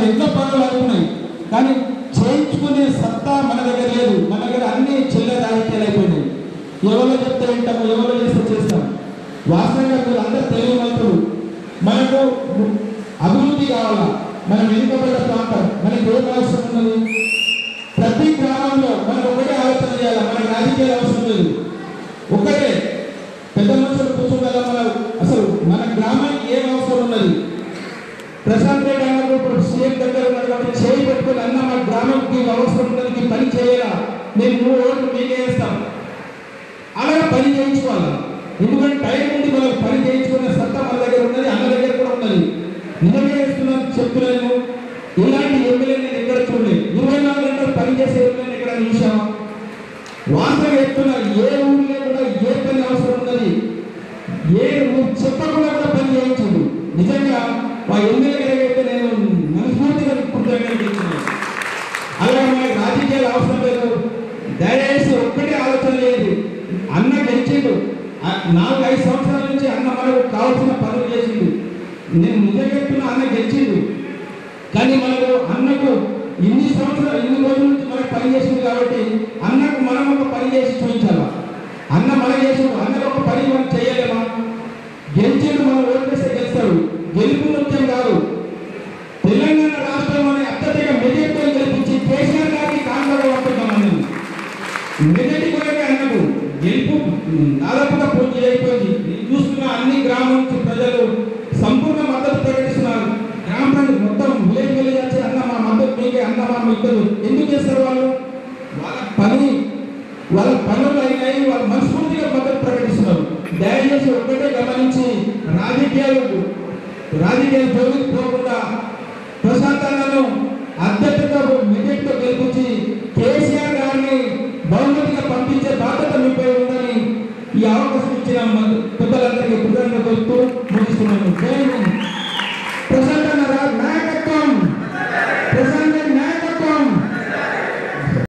మనకు ఎన్నో పనులు అవుతున్నాయి, కానీ చేయించుకునే సత్తా మన దగ్గర లేదు. మన దగ్గర అన్ని చిల్లర రాజకీయాలు అయిపోయినాయి. ఎవరో చెప్తే వింటాము, ఎవరో చేస్తే చేస్తాం. వాస్తవంగా మీరు అందరూ తెలియవంతులు. మనకు అభివృద్ధి కావాలా, మనం వెనుకబడ్డ ప్రాంతం, మనకి ఏం అవసరం ఉన్నది? ప్రతి గ్రామంలో మనం ఒకటే ఆలోచన చేయాలి. మనకి రాజకీయాలు అవసరం లేదు, ఒకటే పెద్ద మనుషులు కూర్చోగల మనం అసలు మన గ్రామానికి ఏం అవసరం ఉన్నది. ప్రశాంత్ రెడ్డి అన్నప్పుడు ఇప్పుడు సీఎం దగ్గర ఉన్నాడు కాబట్టి చేయి పెట్టుకుని అన్న మా గ్రామంకి అవసరం ఉన్నది, పని చేయాలా, నేను 3 ఓట్లు మీకే వేస్తాం, అలాగే పని చేయించుకోవాలి. ఎందుకంటే టైం నుండి మనం పని చేయించుకునే సత్తా మన దగ్గర ఉన్నది, అన్న దగ్గర కూడా ఉన్నది. నిజంగా చేస్తున్నాను చెప్తున్నాను. ఇలాంటి ఎమ్మెల్యే నేను ఎక్కడ చూడలేదు. 24 గంటలు పని చేసే ఎమ్మెల్యే ఎక్కడ చూసామా? వాస్తవం చెప్తున్నా, ఏ ఊరిలో కూడా ఏ పని అవసరం ఉన్నది, ఏ నువ్వు చెప్పకుండా కూడా పని చేయించదు. నిజంగా మా ఎమ్మెల్యే అయితే నేను మనస్ఫూర్తిగా కృతజ్ఞతలు. అలాగే మనకి రాజకీయాలు అవసరం లేదు. దయచేసి ఒక్కటే ఆలోచన లేదు. అన్న గెలిచిండు, 4-5 సంవత్సరాల నుంచి అన్న మనకు కావాల్సిన పనులు చేసిండు. నేను నిజంగా చెప్తున్నా, అన్న గెలిచిండు. కానీ మనకు అన్నకు ఇన్ని సంవత్సరాలు, ఇన్ని రోజుల నుంచి మనకు పని చేసింది కాబట్టి అన్నకు మనం ఒక పని చేసి చూపించాలా. అన్న మనం చేసిండు, అన్నకు ఒక పని మనం చేయలేమా? గెలిచిండు, మనం ఓట్లేస్తే గెలుస్తాడు. గెలుపు ముఖ్యం కాదు. తెలంగాణ రాష్ట్రంలోనే అత్యధిక మెజార్టీతో గెలిపించి కేసీఆర్ గారికి కాంగ్రెస్ పడుతున్నాం. మెజార్టీ కూడా అన్నకు గెలుపు దాదాపుగా పూర్తి అయిపోయింది. నేను చూస్తున్న అన్ని గ్రామాల నుంచి ప్రజలు సంపూర్ణ మద్దతు ప్రకటిస్తున్నారు. గ్రామ ప్రజలు మొత్తం విలేజ్ వచ్చి అన్న మా మద్దతు మీకే, అన్న మా ఇద్దరు ఎందుకు చేస్తారు? వాళ్ళు వాళ్ళ పనులు అయినాయి, వాళ్ళు మనస్ఫూర్తిగా మద్దతు ప్రకటిస్తున్నారు. దయచేసి ఒక్కటే గమనించి రాజకీయాలు జోలికి పోకుండా